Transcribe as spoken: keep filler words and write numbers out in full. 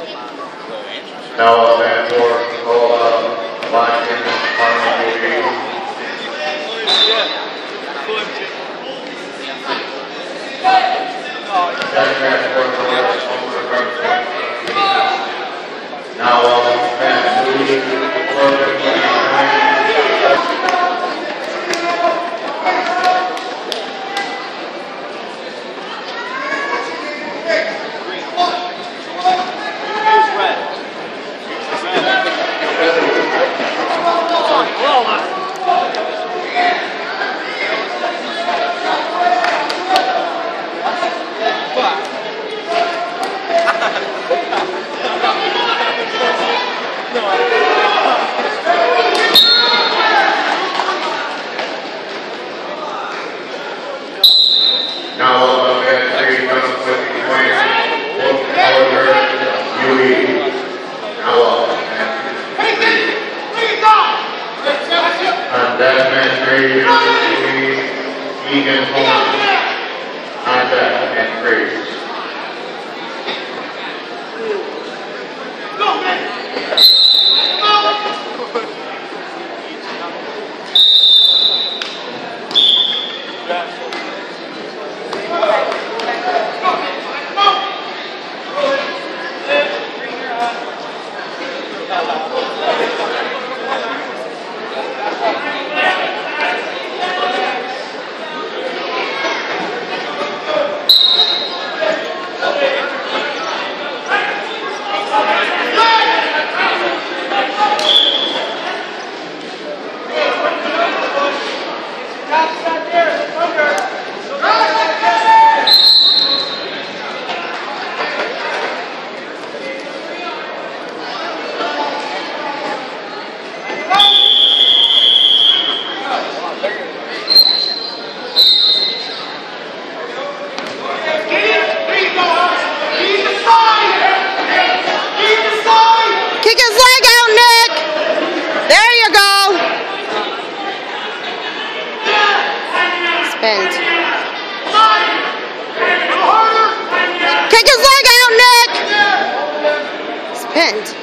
Now stand for Cocola, Washington, Harmony U V. Now all stand Now all stand three, number fifty-three, U E. Now all stand three. On that man three, U E, Egan Holmes. On that man three. Kick his leg out, Nick! It's pinned.